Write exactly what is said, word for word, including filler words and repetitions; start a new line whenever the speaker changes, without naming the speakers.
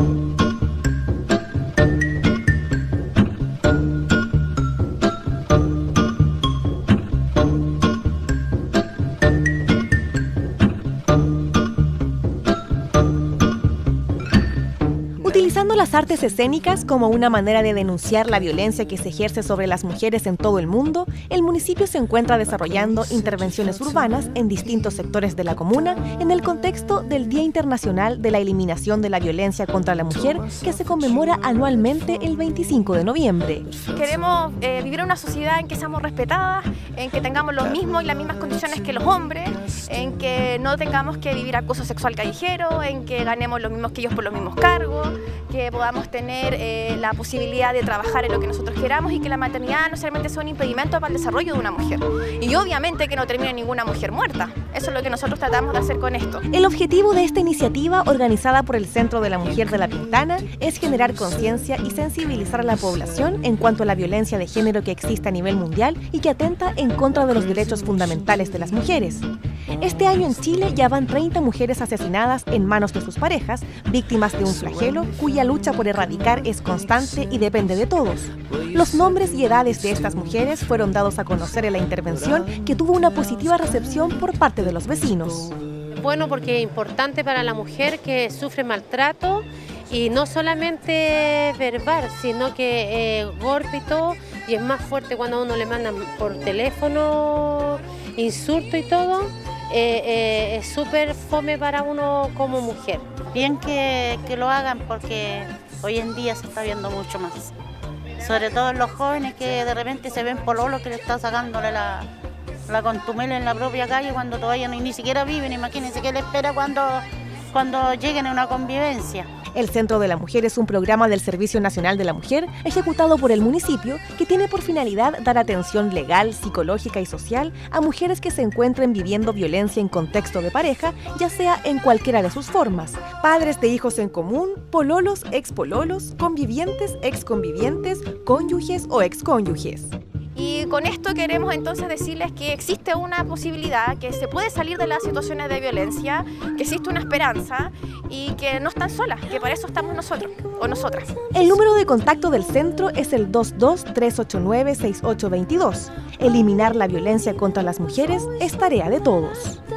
Utilizando las artes escénicas como una manera de denunciar la violencia que se ejerce sobre las mujeres en todo el mundo, el municipio se encuentra desarrollando intervenciones urbanas en distintos sectores de la comuna en el contexto del Día Internacional de la Eliminación de la Violencia contra la Mujer, que se conmemora anualmente el veinticinco de noviembre.
Queremos eh, vivir en una sociedad en que seamos respetadas, en que tengamos lo mismo y las mismas condiciones que los hombres, en que no tengamos que vivir acoso sexual callejero, en que ganemos lo mismo que ellos por los mismos cargos, que podamos tener eh, la posibilidad de trabajar en lo que nosotros queramos y que la maternidad no necesariamente sea un impedimento para el desarrollo de una mujer. Y obviamente que no termine ninguna mujer muerta. Eso es lo que nosotros tratamos de hacer con esto.
El objetivo de esta iniciativa, organizada por el Centro de la Mujer de La Pintana, es generar conciencia y sensibilizar a la población en cuanto a la violencia de género que existe a nivel mundial y que atenta en contra de los derechos fundamentales de las mujeres. Este año en Chile ya van treinta mujeres asesinadas en manos de sus parejas, víctimas de un flagelo cuya lucha por erradicar es constante y depende de todos. Los nombres y edades de estas mujeres fueron dados a conocer en la intervención, que tuvo una positiva recepción por parte de los vecinos.
Bueno, porque es importante para la mujer que sufre maltrato, y no solamente verbal, sino que eh, golpe y todo, y es más fuerte cuando a uno le mandan por teléfono insulto y todo. Eh, eh, es súper fome para uno como mujer.
Bien que, que lo hagan, porque hoy en día se está viendo mucho más. Sobre todo en los jóvenes, que de repente se ven pololos que le están sacándole la, la contumela en la propia calle cuando todavía ni, ni siquiera viven. Imagínense qué le espera cuando, cuando lleguen a una convivencia.
El Centro de la Mujer es un programa del Servicio Nacional de la Mujer ejecutado por el municipio que tiene por finalidad dar atención legal, psicológica y social a mujeres que se encuentren viviendo violencia en contexto de pareja, ya sea en cualquiera de sus formas: padres de hijos en común, pololos, expololos, convivientes, exconvivientes, cónyuges o excónyuges.
Y con esto queremos entonces decirles que existe una posibilidad, que se puede salir de las situaciones de violencia, que existe una esperanza y que no están solas, que para eso estamos nosotros o nosotras.
El número de contacto del centro es el dos dos, tres ocho nueve, seis ocho dos dos. Eliminar la violencia contra las mujeres es tarea de todos.